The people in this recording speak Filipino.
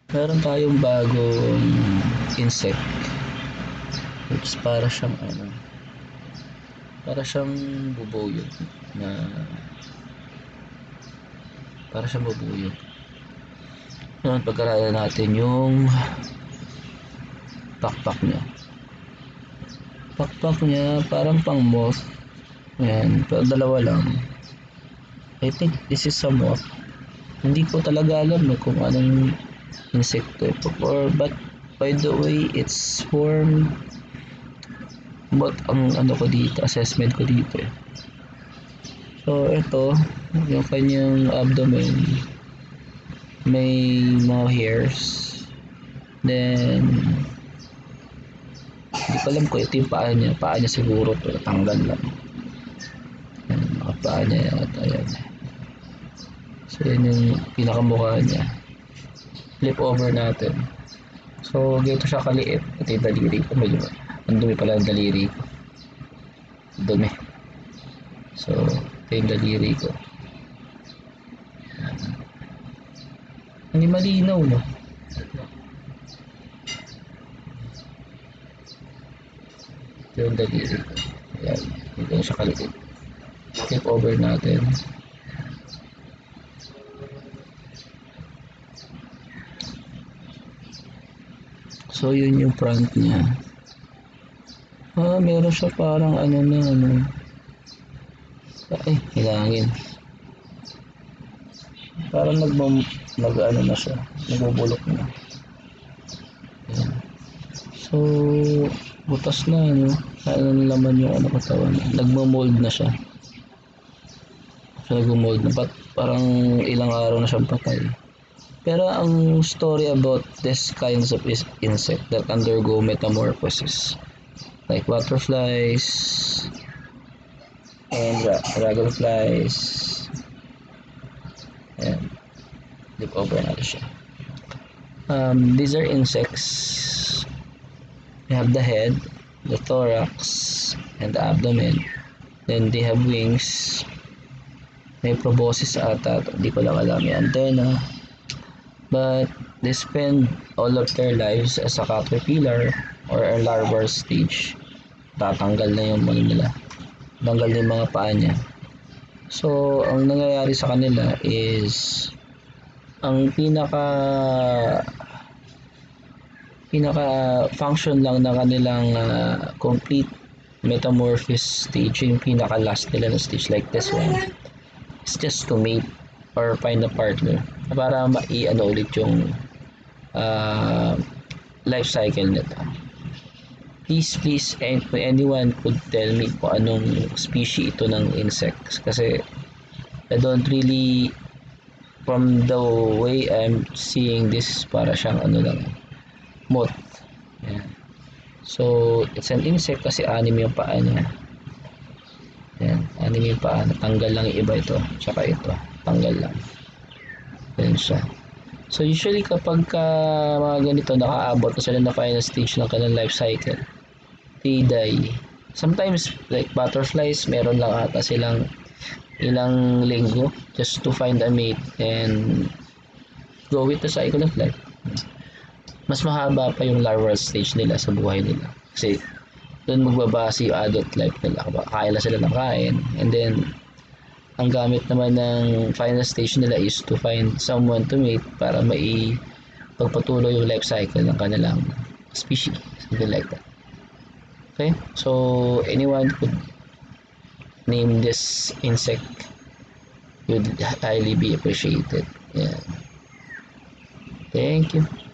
Meron tayong bagong insect which para siyang bubuyog na para siyang bubuyog. Ngayon pagkarala natin yung pakpak niya. Pakpak niya parang pang moth. Ayan, pero dalawa lang. I think this is a moth. Hindi ko talaga alam kung anong insekto but by the way it's formed, but ang ano ko dito, assessment ko dito so ito yung kanyang abdomen, may mga hairs, then hindi ko alam kung ito yung paa niya siguro to tanggal lang. Yan, mga paa niya yata yan. So yun yung pinakamukha niya. Flip over natin. So dito siya kaliit. Ito yung daliri ko. Medyo ang dumi pala ng daliri ko. Dumi. So ito yung daliri ko. Hindi malinaw, no? Ito yung daliri ko. Ayan. Dito siya kaliit. Flip over natin. So yun yung front niya. Meron siya parang ay, hilangin. Parang na siya, nagbubulok na. Ayan. So butas na, laman yung katawan niya. Nagmo-mold na siya. So nagmo-mold na, parang ilang araw na siyang patay. Pero ang story about this kinds of insect that undergo metamorphosis, like butterflies and dragonflies, and flip over natin siya. These are insects. They have the head, the thorax, and the abdomen. Then they have wings. May proboscis ata, hindi ko lang alam yung antenna. But they spend all of their lives as a caterpillar or a larval stage. Tatanggal na yung mga nila. Tanggal na yung mga paa niya. So, ang nangyayari sa kanila is ang pinaka function lang na kanilang complete metamorphosis stage, yung pinaka last nila na stage like this one, it's just to mate or find a partner para ulit yung life cycle nito. Please, anyone could tell me kung anong species ito ng insects, kasi I don't really, from the way I'm seeing this, para siyang lang, moth. Yan. So it's an insect kasi anim yung paa niya. Yan, anim yung paa, natanggal lang yung iba, ito tsaka ito tanggal lang. Yan siya. So usually kapag mga ganito nakaabot na sila na final stage ng kanilang life cycle, they die. Sometimes like butterflies, meron lang ata silang ilang linggo just to find a mate and go with the cycle of life. Mas mahaba pa yung larval stage nila sa buhay nila, kasi doon magbabase yung adult life nila. Kain lang sila ng kain, and then ang gamit naman ng final stage nila is to find someone to mate para pagpatuloy yung life cycle ng kanilang species, something like that. Okay, so anyone could name this insect would highly be appreciated. Yeah. Thank you.